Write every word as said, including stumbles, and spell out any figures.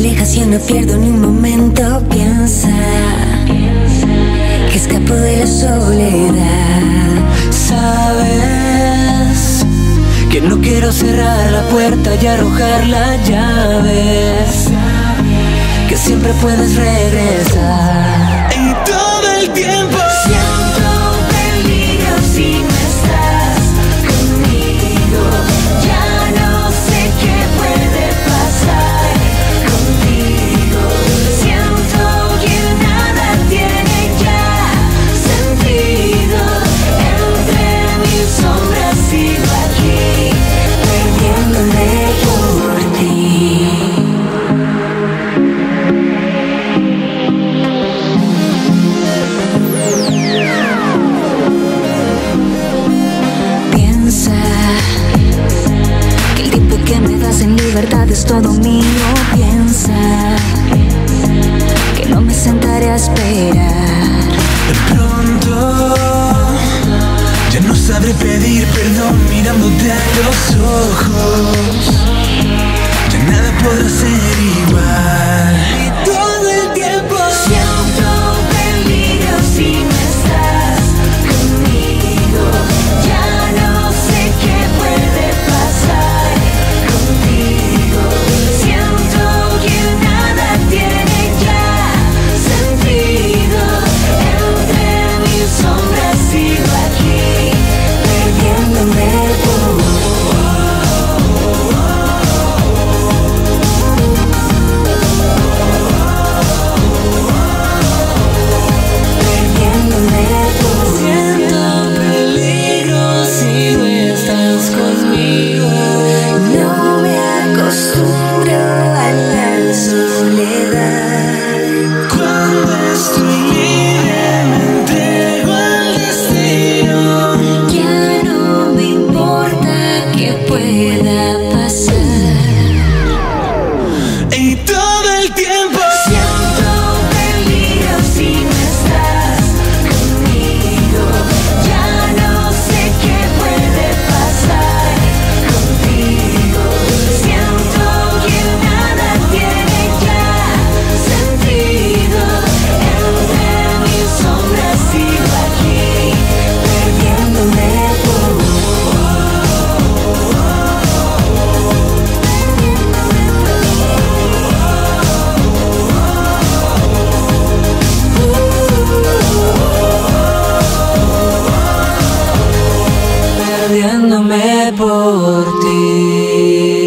alejas y no pierdo ni un momento. Piensa que escapo de la soledad. Sabes que no quiero cerrar la puerta y arrojar la llave, que siempre puedes regresar. Y todo el tiempo siento peligro si no estás conmigo. Ya no sé qué puede pasar contigo. Siento que nada tiene ya sentido. Entre mis sombras sigo aquí, perdiéndome por ti. En libertad es todo mío. Piensa que no me sentaré a esperar. De pronto ya no sabré pedir perdón mirándote a los ojos. Ya nada podrá ser igual. Y todo el tiempo siento peligro si no estás conmigo. Ya no sé qué puede pasar contigo. Siento que nada tiene ya sentido. Entre mis sombras sigo aquí, perdiéndome por perdiéndome por. Siento peligro si no estás conmigo. No me acostumbro a la soledad. cuando estoy libre me entrego al destino. Ya no me importa que pueda pasar. Y todo el tiempo Siento peligro si no estás conmigo. Ya no sé qué puede pasar contigo. Siento que nada tiene ya sentido. Entre mis sombras sigo aquí, perdiéndome por. perdiéndome por ti.